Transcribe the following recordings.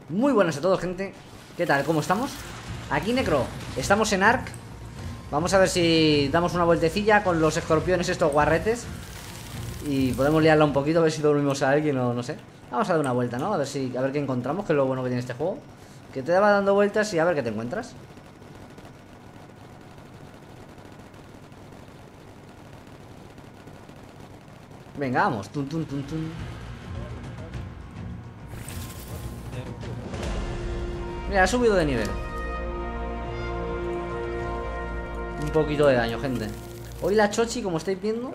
Muy buenas a todos, gente. ¿Qué tal? ¿Cómo estamos? Aquí Necro, estamos en Ark. Vamos a ver si damos una vueltecilla con los escorpiones estos guarretes y podemos liarla un poquito, a ver si dormimos a alguien o no sé. Vamos a dar una vuelta, ¿no? A ver qué encontramos, que es lo bueno que tiene este juego. Que te va dando vueltas y a ver qué te encuentras. Venga, vamos. Tun, tun, tun, tun. Mira, ha subido de nivel. Un poquito de daño, gente. Hoy la Chochi, como estáis viendo.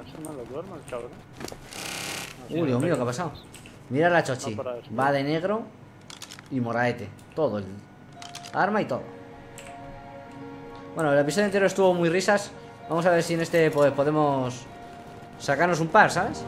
Uy, Dios mío, ¿qué ha pasado? Mira la Chochi. Va de negro y moraete. Todo el arma y todo. Bueno, el episodio entero estuvo muy risas. Vamos a ver si en este pues, podemos sacarnos un par, ¿sabes?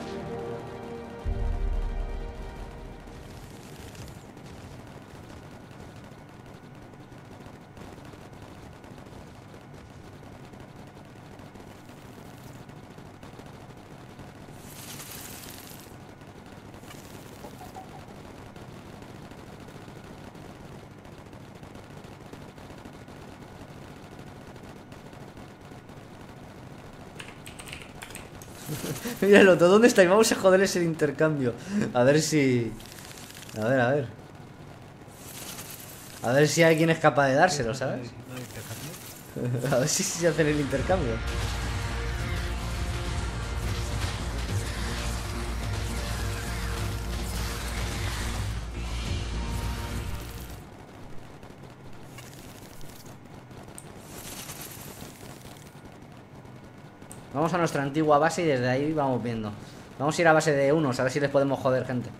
Míralo, ¿todo dónde está? Y vamos a joderles el intercambio. A ver si... A ver, a ver. A ver si alguien es capaz de dárselo, ¿sabes? A ver si se hacen el intercambio. Vamos a nuestra antigua base y desde ahí vamos viendo. Vamos a ir a base de unos, a ver si les podemos joder, gente.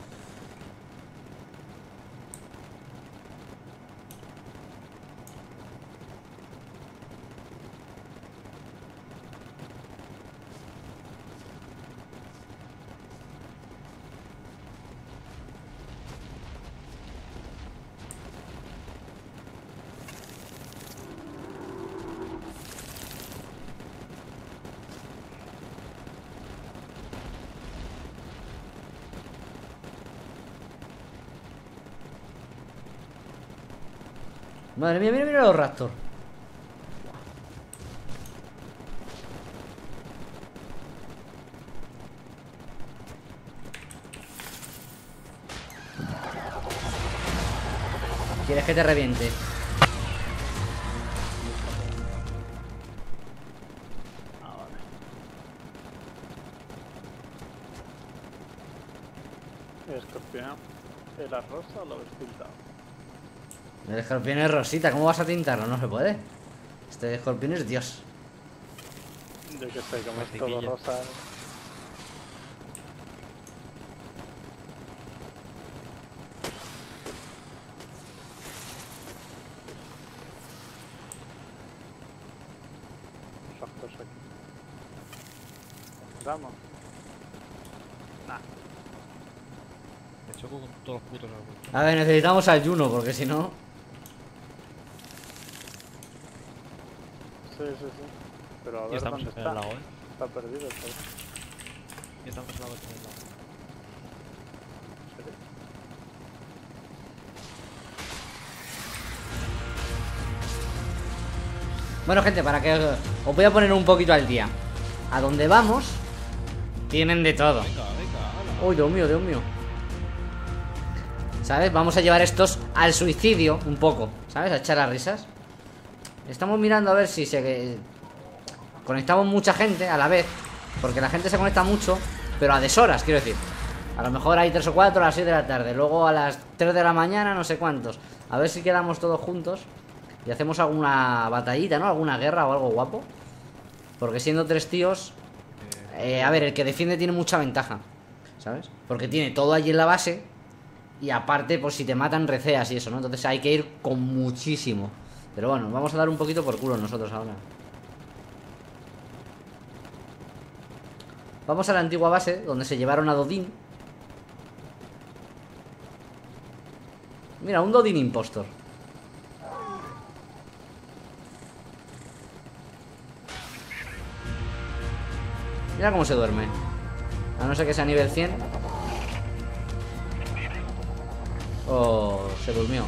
Madre mía, mira, mira los Raptor. ¿Quieres que te reviente? ¿El escorpión era rosa o lo habéis pintado? El escorpión es rosita, ¿cómo vas a tintarlo? No se puede. Este escorpión es Dios. Yo que sé, como es todo rosa. Factos aquí. ¿Vamos? Nah. Me choco con todos los putos árboles. A ver, necesitamos al Juno, porque si no... Sí, sí, sí. Pero a Y ver estamos dónde en el está. lago, Está perdido, ¿sabes? Y estamos en el lago, en el lago. ¿En serio? Bueno, gente, para que os voy a poner un poquito al día. A donde vamos, tienen de todo. Venga, venga, hala. Uy, Dios mío, Dios mío. ¿Sabes? Vamos a llevar estos al suicidio un poco, ¿sabes? A echar las risas. Estamos mirando a ver si se... Conectamos mucha gente a la vez, porque la gente se conecta mucho, pero a deshoras, quiero decir. A lo mejor hay 3 o 4 a las 6 de la tarde, luego a las 3 de la mañana, no sé cuántos. A ver si quedamos todos juntos y hacemos alguna batallita, ¿no? Alguna guerra o algo guapo. Porque siendo 3 tíos, a ver, el que defiende tiene mucha ventaja, ¿sabes? Porque tiene todo allí en la base y aparte, pues si te matan, receas y eso, ¿no? Entonces hay que ir con muchísimo. Pero bueno, vamos a dar un poquito por culo nosotros ahora. Vamos a la antigua base, donde se llevaron a Dodin. Mira, un Dodin impostor. Mira cómo se duerme. A no ser que sea nivel 100. Oh, se durmió.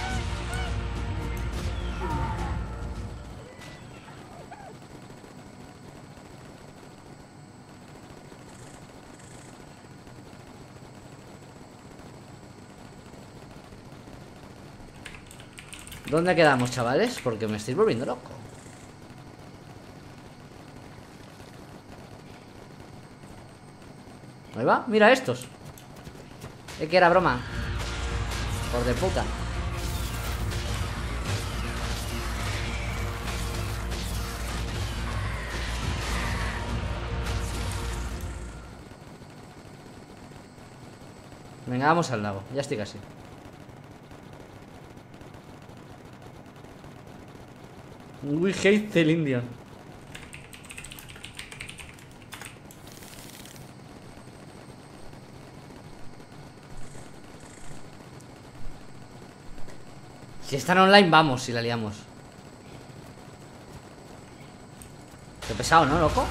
¿Dónde quedamos, chavales? Porque me estoy volviendo loco. Ahí va, mira estos. Es que era broma. Por de puta. Venga, vamos al lago. Ya estoy casi. We hate the Indian. Si están online, vamos, si la liamos. Qué pesado, ¿no, loco?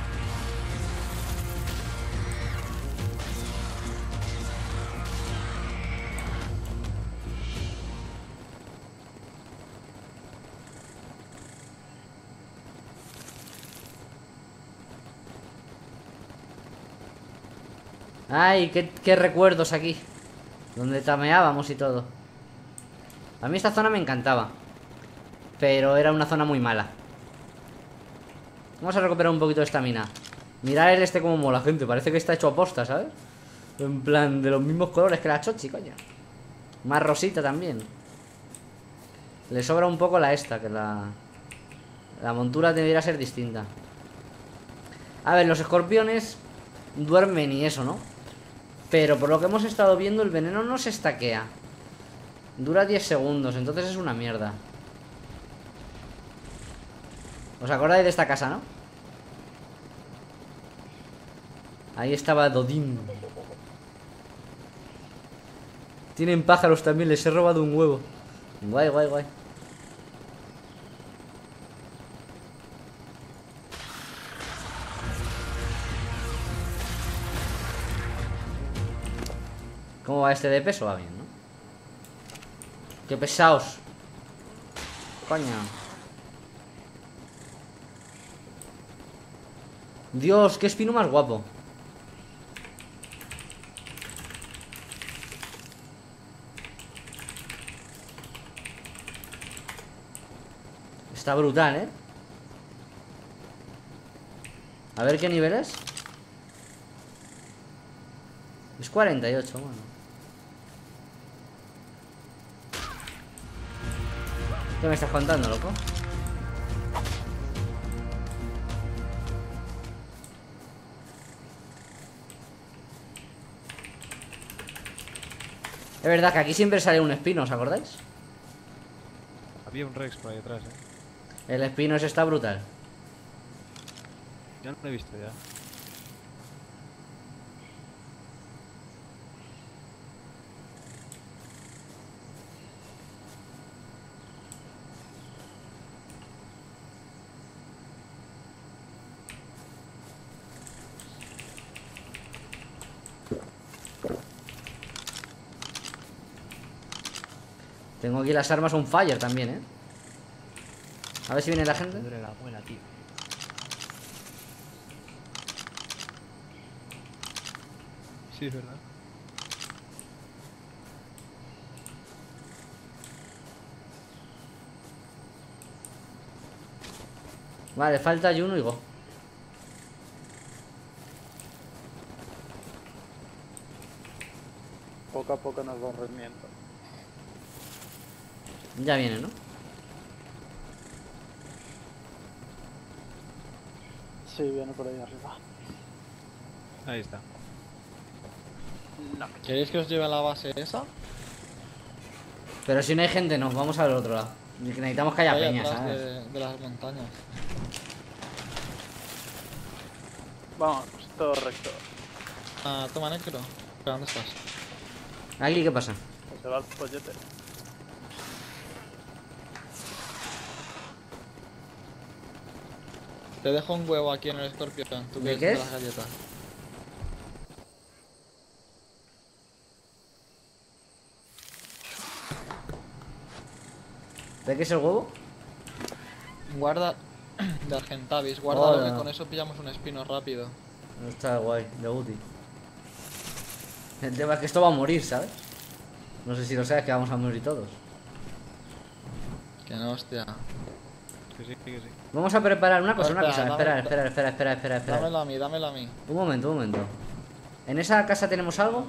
Ay, qué recuerdos aquí. Donde tameábamos y todo. A mí esta zona me encantaba. Pero era una zona muy mala. Vamos a recuperar un poquito de estamina. Mirad el este como mola, gente. Parece que está hecho a posta, ¿sabes? En plan, de los mismos colores que la chochi, coño. Más rosita también. Le sobra un poco la esta, que la montura debería ser distinta. A ver, los escorpiones duermen y eso, ¿no? Pero por lo que hemos estado viendo, el veneno no se estaquea. Dura 10 segundos, entonces es una mierda. ¿Os acordáis de esta casa, no? Ahí estaba Dodín. Tienen pájaros también, les he robado un huevo. Guay, guay, guay. ¿Cómo va este de peso? Va bien, ¿no? Qué pesados. Coño. Dios, qué espino más guapo. Está brutal, ¿eh? A ver qué nivel es. Es 48, bueno. ¿Qué me estás contando, loco? Es verdad que aquí siempre sale un espino, ¿os acordáis? Había un Rex por ahí atrás, El espino ese está brutal. Ya no lo he visto ya. Tengo aquí las armas on fire también, ¿eh? A ver si viene la gente. Me duele la muela, tío. Sí, es verdad. Vale, falta Juno y Go. Poco a poco nos vamos rendiendo. Ya viene, ¿no? Sí, viene por ahí arriba. Ahí está. ¿Queréis que os lleve a la base esa? Pero si no hay gente, nos vamos al otro lado. Necesitamos que haya Ahí peña, atrás ¿sabes? de las montañas. Vamos, todo recto. Ah, toma negro. ¿Pero dónde estás? Aquí, ¿qué pasa? Que se va el pollete. Te dejo un huevo aquí en el escorpión. ¿Tú ¿De quieres qué de es? las galletas? ¿De qué es el huevo? Guarda de Argentavis, guárdalo Hola. que con eso pillamos un espino rápido. Está guay, de útil. El tema es que esto va a morir, ¿sabes? No sé si lo sabes, que vamos a morir todos. Que no, hostia. Que sí, que sí. Vamos a preparar una cosa, Espera, Espera, dame- espera. Dámelo a mí, dámelo a mí. Un momento. ¿En esa casa tenemos algo?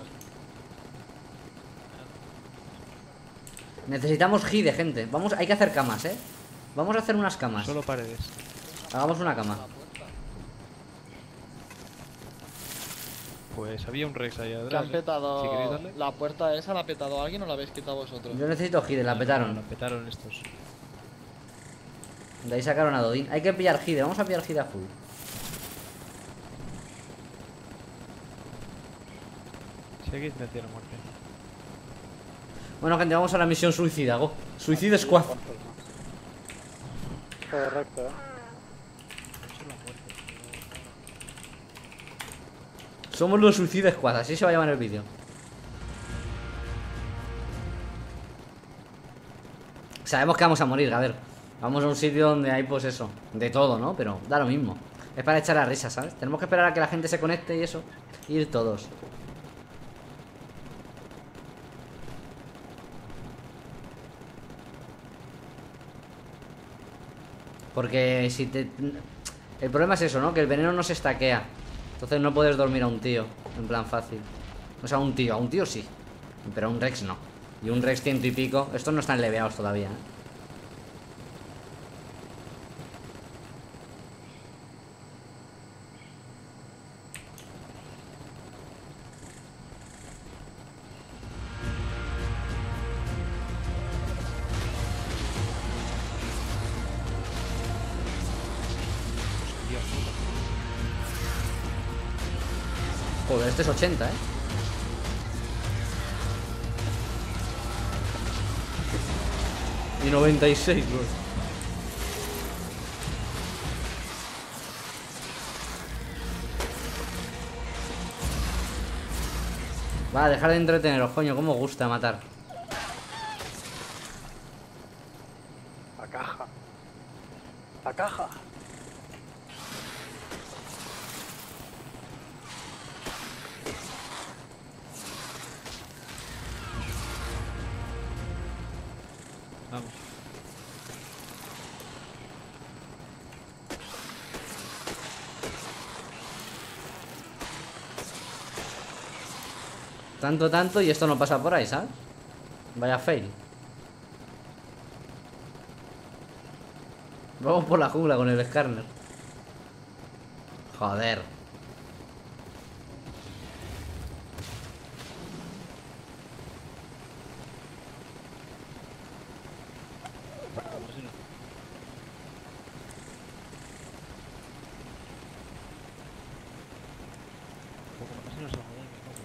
Necesitamos de gente. Hay que hacer camas, ¿eh? Vamos a hacer unas camas. Solo paredes. Hagamos una cama. Pues había un Rex ahí atrás. Que han petado. Si queréis darle. La puerta esa la ha petado alguien o la habéis quitado vosotros. Yo necesito la La petaron. petaron estos. De ahí sacaron a Dodin. Hay que pillar vamos a pillar a full. Seguid me hacía la muerte. Bueno, gente, vamos a la misión suicida, go. Suicide Squad. ¿Cuántos más? Correcto, Eso es la muerte. Somos los Suicide Squad, así se va a llamar el vídeo. Sabemos que vamos a morir, a ver. Vamos a un sitio donde hay, pues eso, de todo, ¿no? Pero da lo mismo. Es para echar la risa, ¿sabes? Tenemos que esperar a que la gente se conecte y eso. Y ir todos. Porque si te... El problema es eso, ¿no? Que el veneno no se estaquea. Entonces no puedes dormir a un tío. En plan fácil. O sea, a un tío sí. Pero a un Rex no. Y un Rex 100 y pico. Estos no están leveados todavía, ¿eh? Hostia puta. Joder, este es 80, ¿eh? Y 96, bro. Va, dejar de entreteneros, coño. Cómo os gusta matar. La caja. La caja. Vamos. Tanto y esto no pasa por ahí, ¿sabes? Vaya fail. Vamos por la jungla con el escáner. Joder. Como si no. Como si no se jodan, me cago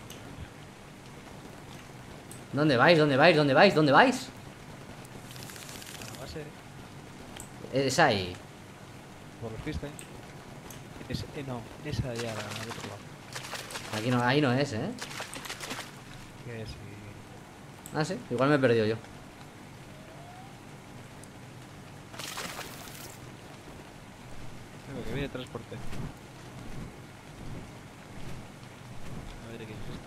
en- ¿Dónde vais? ¿Dónde vais? ¿Dónde vais? ¿Dónde vais? A la base. Es ahí. Por los pistas. No, esa ya la del otro lado. Aquí no, ahí no es, ¿eh? Que si. Ah, sí. Igual me he perdido yo. Venga, que viene transporte. A ver qué es esto.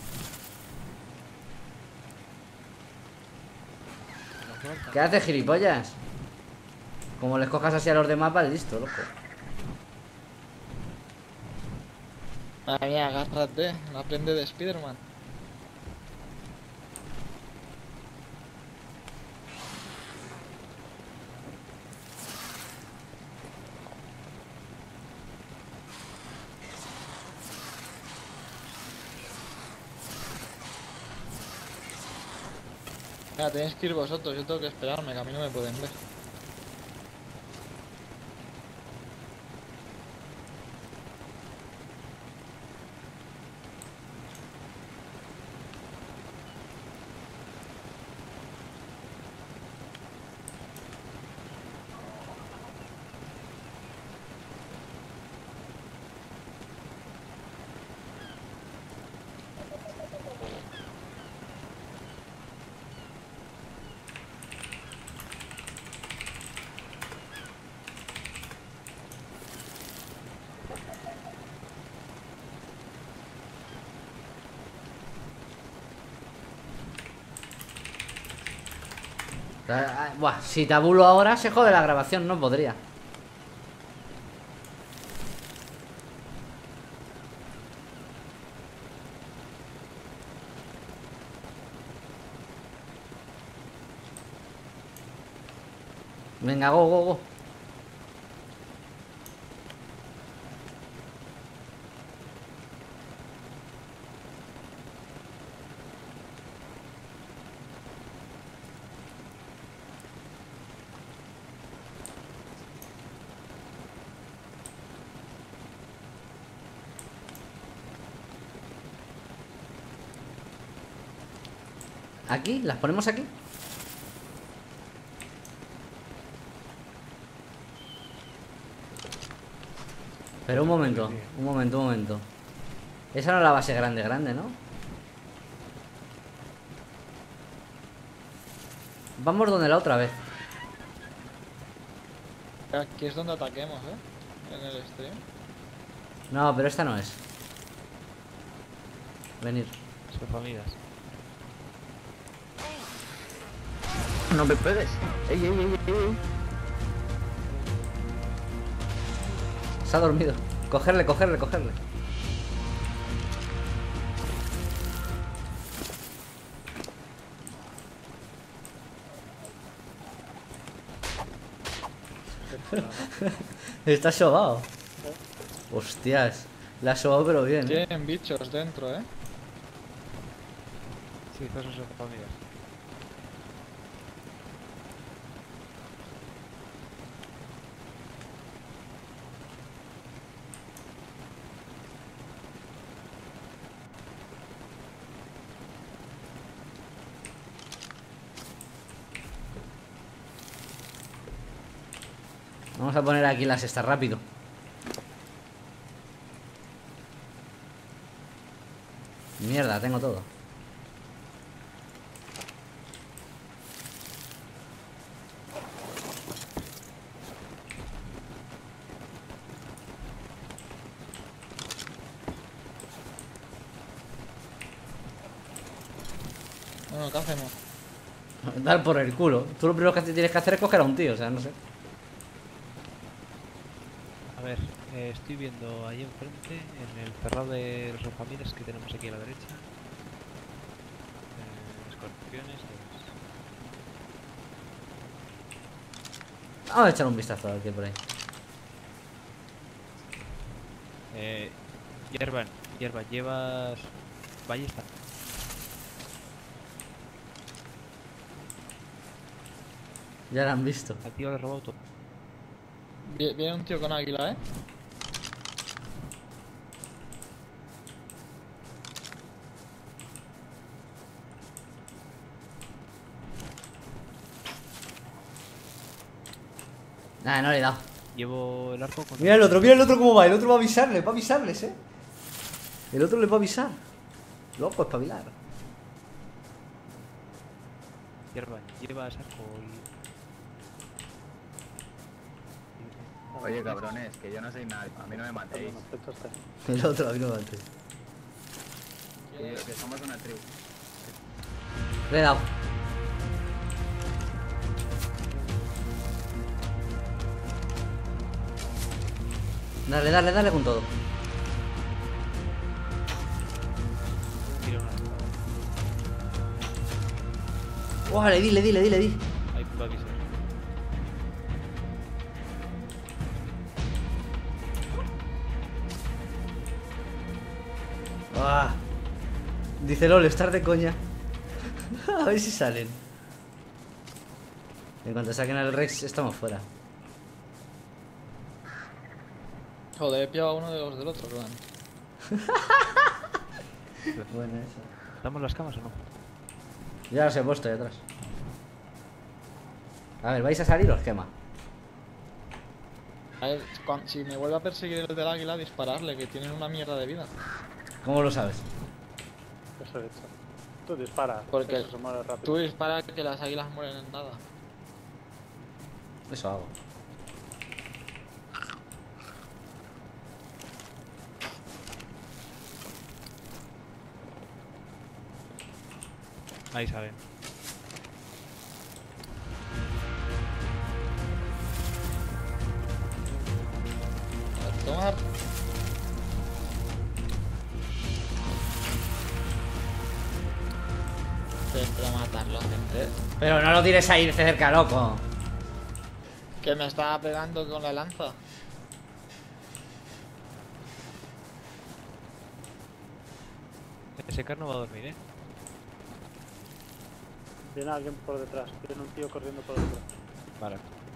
Nos falta. ¿Qué haces, gilipollas? Como les cojas así a los demás, va listo, loco. Madre mía, agárrate. No aprende de Spiderman. Venga, tenéis que ir vosotros. Yo tengo que esperarme, que a mí no me pueden ver. Buah, si tabulo ahora se jode la grabación, no podría. Venga, go, go, go. ¿Aquí? ¿Las ponemos aquí? Pero un momento, un momento, un momento. Esa no es la base grande, grande, ¿no? Vamos donde la otra vez. Aquí es donde ataquemos, ¿eh? En el stream. No, pero esta no es. Venir. Son familias. No me pegues. Ey, ey, ey, ey. Se ha dormido. Cogerle, cogerle, cogerle. Está sobado. Hostias. La ha sobado pero bien, ¿eh? Tienen bichos dentro, ¿eh? Sí, todas son familias. Vamos a poner aquí las estas rápido. Mierda, tengo todo. Bueno, ¿qué hacemos? Dar por el culo. Tú lo primero que tienes que hacer es coger a un tío, o sea, no sé. A ver, estoy viendo ahí enfrente, en el cerrado de los familias que tenemos aquí a la derecha. Escorpiones. Vamos a echar un vistazo a ver qué hay por ahí. Hierba, llevas ballesta. Ya la han visto. Al tío le he robado todo. Viene un tío con águila, ¿eh? Nada, no le he dado. Llevo el arco con... Mira el otro cómo va. El otro va a avisarle, va a avisarles, eh. El otro les va a avisar. Loco, espabilar. Hierba, llevas arco Oye, cabrones, que yo no soy nadie. A mí no me matéis. El otro, a mí no me mates. Que somos una tribu. Le he dado. Dale, dale, dale con todo. Tira una... ¡Oh, le di, le di, le di, le di! Ahí va a avisar. ¡Ah! Dice LOL, estar de coña. A ver si salen. En cuanto saquen al Rex, estamos fuera. Joder, he pillado a uno de los del otro, clan. Bueno, eso. ¿Damos las camas o no? Ya los he puesto ahí atrás. A ver, ¿vais a salir o os quema? A ver, si me vuelve a perseguir el del águila, dispararle, que tienen una mierda de vida. ¿Cómo lo sabes? Eso he hecho. Tú disparas. Porque eso se muere rápido. tú disparas que las águilas mueren en nada. Eso hago. Ahí salen. tomar. Intento matarlo, gente. Pero no lo tires ahí cerca, loco. Que me estaba pegando con la lanza. Ese car no va a dormir, ¿eh? Viene alguien por detrás. Viene un tío corriendo por detrás. Vale.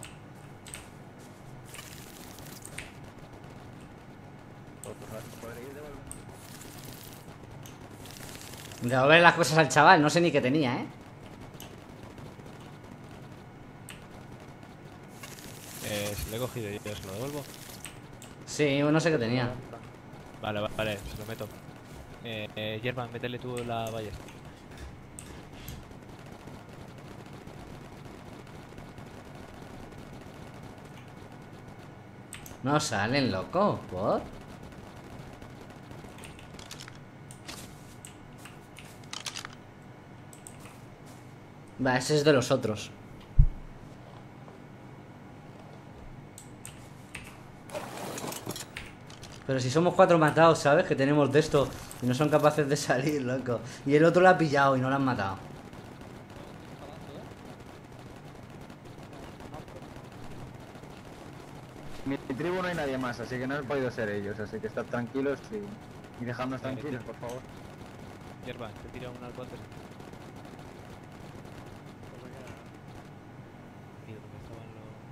Devolver las cosas al chaval, no sé ni qué tenía, ¿eh? Si lo he cogido yo, ¿se lo devuelvo? Sí, no sé qué tenía. Vale, vale, se lo meto. Yerban, métele tú la ballesta. No salen, loco, ¿por? Va, ese es de los otros. Pero si somos 4 matados, ¿sabes? Que tenemos de esto y no son capaces de salir, loco. Y el otro lo ha pillado y no lo han matado. Mi tribu no hay nadie más, así que no han podido ser ellos, así que estad tranquilos y dejadnos tranquilos, por favor. Yerban, te tira un arco antes. ¿Y dónde estaban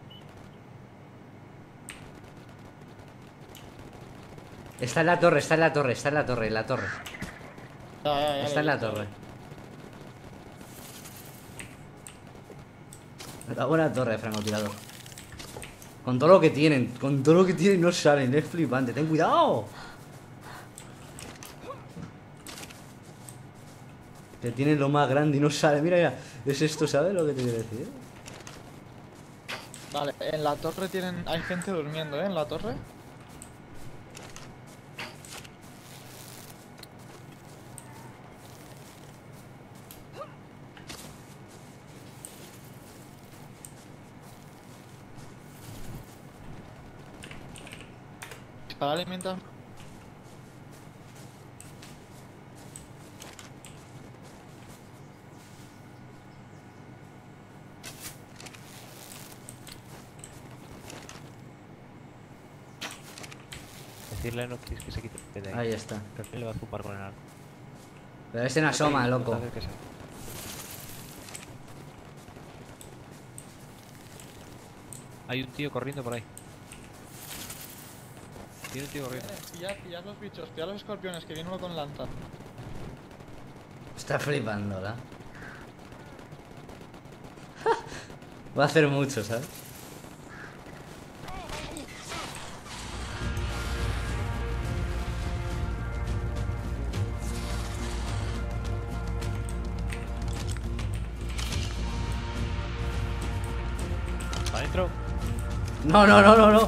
los...? Está en la torre, está en la torre, está en la torre, en la torre. Ya, Está en la lo he visto. torre. La buena torre, francotirador. Con todo lo que tienen no salen, es flipante, ten cuidado. Que tienen lo más grande y no sale, mira, mira. Es esto, ¿sabes lo que te quiero decir? Vale, en la torre hay gente durmiendo, ¿eh? En la torre. Para alimentar. Decirle a Noctis que se quite de ahí. Ahí está. Que al final le va a zumbar con el arco. Pero ese no asoma, loco. Entonces, hay un tío corriendo por ahí. Tiene un tío corriendo. Pillad los bichos, pillad los escorpiones, que viene uno con lanza. Está flipando, ¿la? Va a hacer mucho, ¿sabes? ¿Adentro? No, no, no, no, no.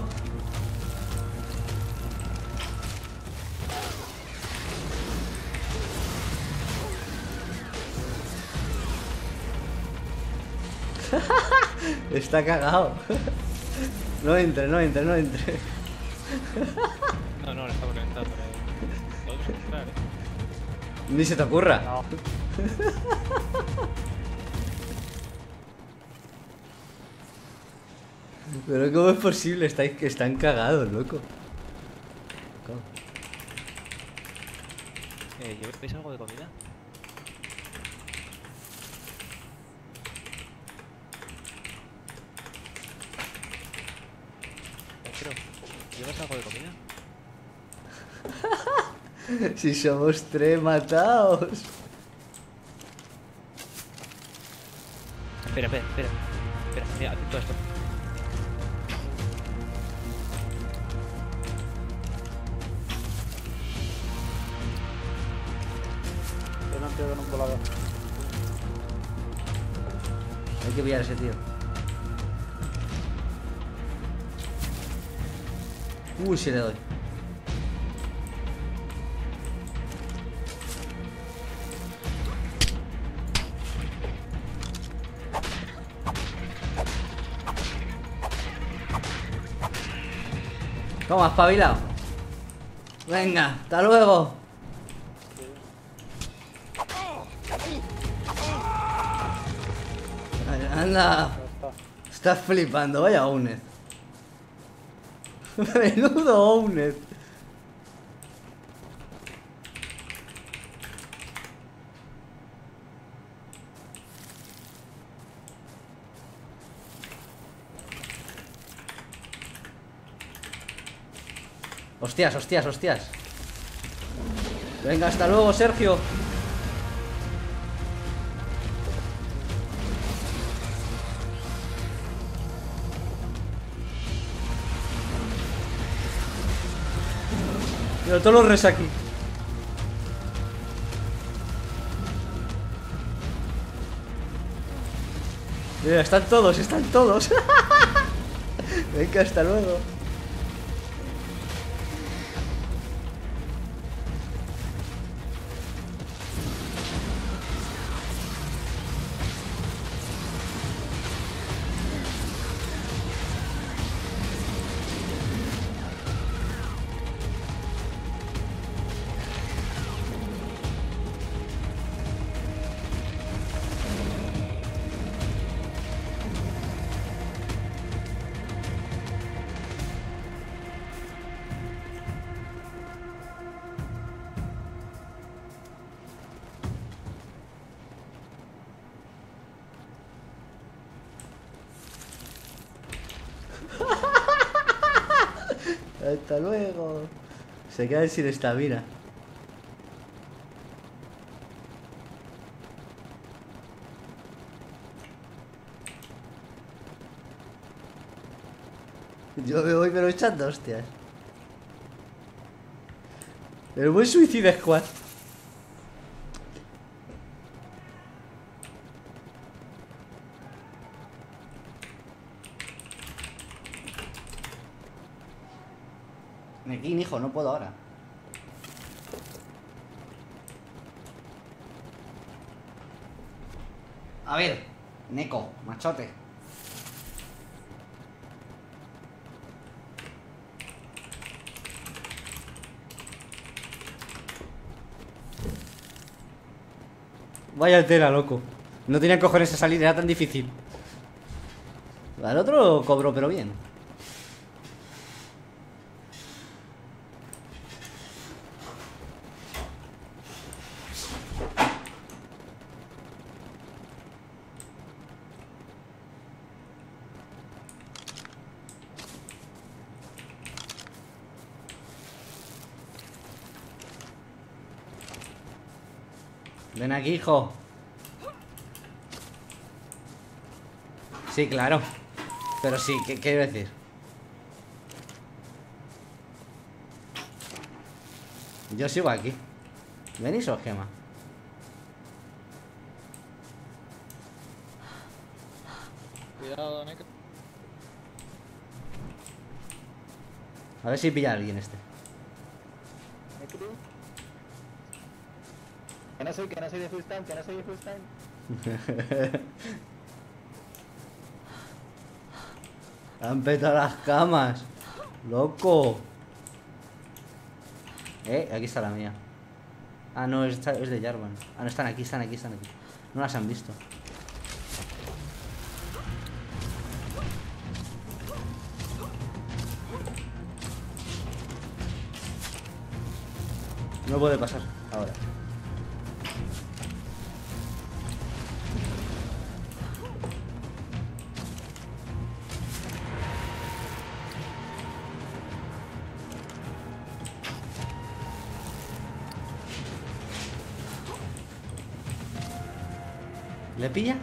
Está cagado. No entre, no entre, no entre. No, no, le estamos reventando. Podemos entrar, Ni se te ocurra. No. Pero ¿cómo es posible? Están cagados, loco. ¿Lleváis algo de comida? Pero, ¿llevas algo de comida? Si somos 3 matados. Espera, mira, atento a esto. Tiene un tío con un volador. Hay que pillar a ese tío. Uy, si le doy. Toma, espabilado. Venga, hasta luego. Anda. Estás flipando, vaya Owned. Menudo Owned. Hostias, hostias, hostias. Venga, hasta luego, Sergio. Mira, todos los res aquí. Mira, están todos, están todos. Venga, hasta luego. Hasta luego. Se quedan sin estamina. Yo me voy pero echando hostias. El buen Suicide Squad. Mequín, hijo, no puedo ahora. A ver, Neko, machote. Vaya tela, loco. No tenía cojones a salir, era tan difícil. Al otro cobró, pero bien. Ven aquí, hijo. Sí, claro. Pero sí, ¿qué quiero decir? Yo sigo aquí. ¿Venís o gema? Cuidado, Neko. A ver si pilla a alguien este. Que no soy de full time, que no soy de full time. Han petado las camas. Loco. Aquí está la mía. Ah, no, es de Jarvan. Ah, no, están aquí, están aquí, están aquí. No las han visto. No puede pasar ahora. ¿Le pilla?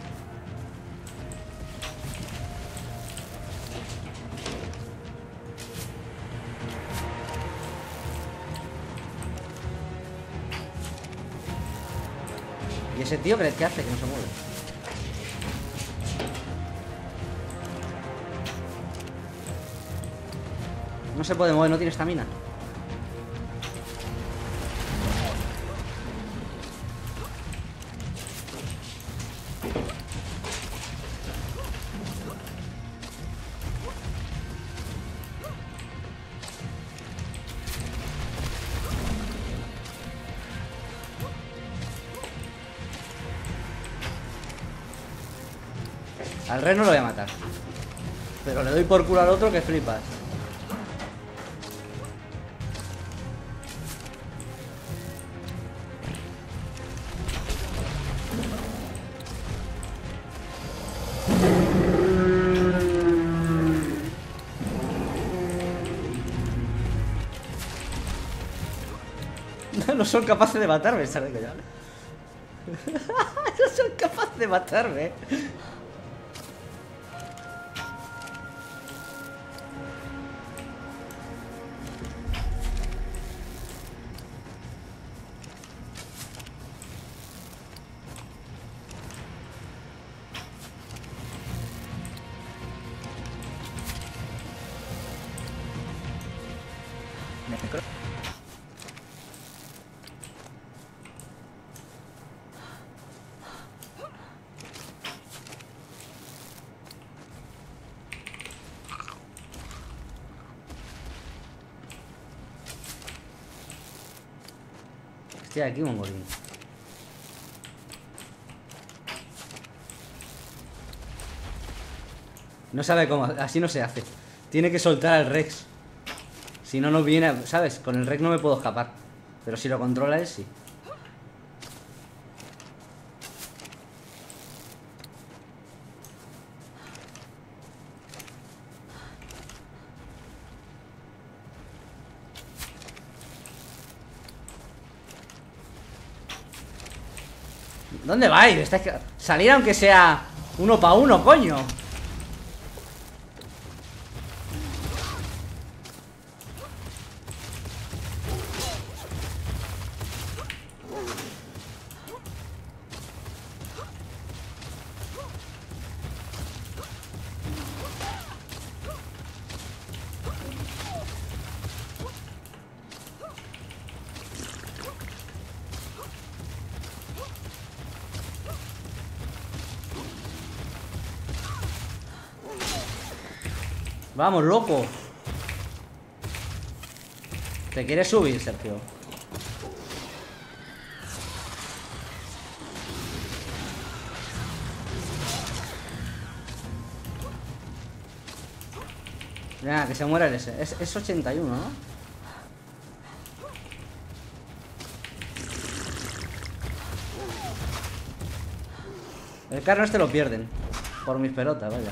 ¿Y ese tío qué hace? Que no se mueve. No se puede mover, no tiene estamina. Al rey no lo voy a matar. Pero le doy por culo al otro que flipas. No son capaces de matarme, ¿sabes? No son capaces de matarme. Estoy aquí, mongolín. No sabe cómo, así no se hace. Tiene que soltar al Rex. Si no, no viene, ¿sabes? Con el Rex no me puedo escapar. Pero si lo controla él, sí. ¿Dónde vais? Salir aunque sea uno para uno, coño. Vamos, loco. ¿Te quieres subir, Sergio? Venga, que se muera el ese. Es 81, ¿no? El carro este lo pierden. Por mis pelotas, vaya.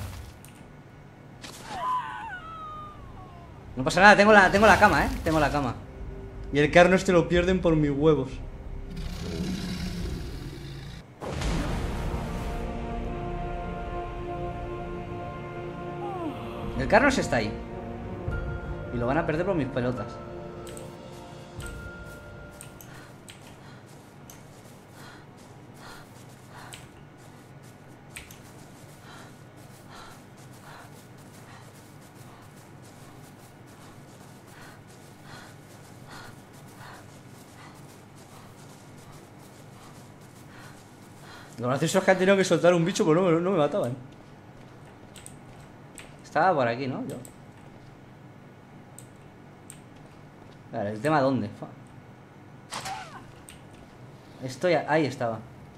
No pasa nada, tengo la cama, tengo la cama. Y el carno este lo pierden por mis huevos. El Carnos está ahí. Y lo van a perder por mis pelotas. Lo gracioso es que han tenido que soltar un bicho, pero no me mataban. Estaba por aquí, ¿no? Yo. Vale, el tema ¿dónde? Estoy... Ahí estaba.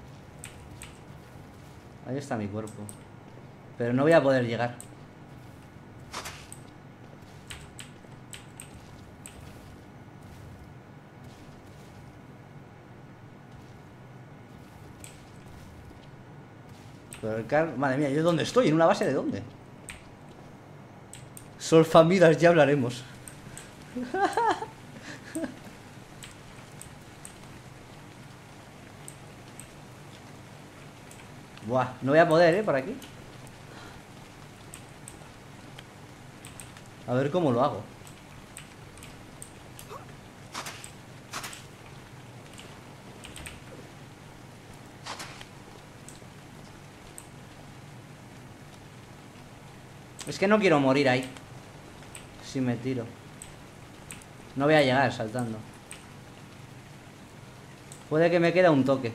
Ahí está mi cuerpo. Pero no voy a poder llegar. Pero el car... Madre mía, ¿yo dónde estoy? ¿En una base de dónde? Solfamidas, ya hablaremos. Buah, no voy a poder, por aquí. A ver cómo lo hago. Es que no quiero morir ahí. Si me tiro. No voy a llegar saltando. Puede que me quede un toque.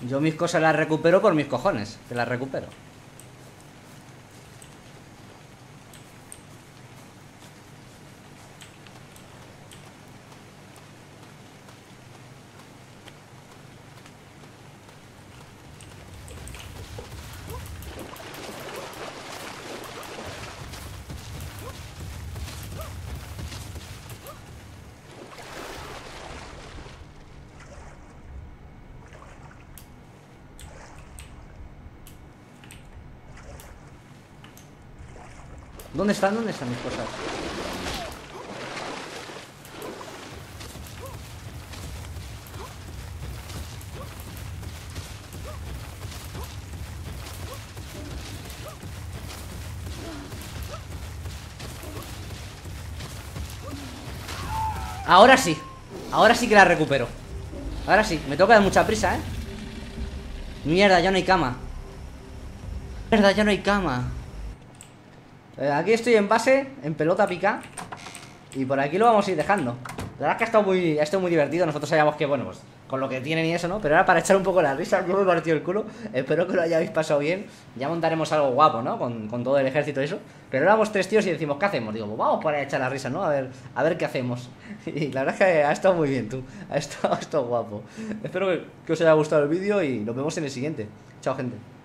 Yo mis cosas las recupero por mis cojones, que las recupero. ¿Dónde están? ¿Dónde están mis cosas? Ahora sí. Ahora sí que la recupero. Ahora sí. Me toca de mucha prisa, ¿eh? Mierda, ya no hay cama. Mierda, ya no hay cama. Aquí estoy en base, en pelota pica. Y por aquí lo vamos a ir dejando. La verdad es que ha estado muy divertido. Nosotros sabíamos que, bueno, pues con lo que tienen y eso, ¿no? Pero era para echar un poco la risa. Yo me he partido el culo. Espero que lo hayáis pasado bien. Ya montaremos algo guapo, ¿no? Con todo el ejército y eso. Pero éramos 3 tíos y decimos, ¿qué hacemos? Digo, pues vamos para echar la risa, ¿no? A ver qué hacemos. Y la verdad es que ha estado muy bien, tú. Ha estado guapo. Espero que os haya gustado el vídeo y nos vemos en el siguiente. Chao, gente.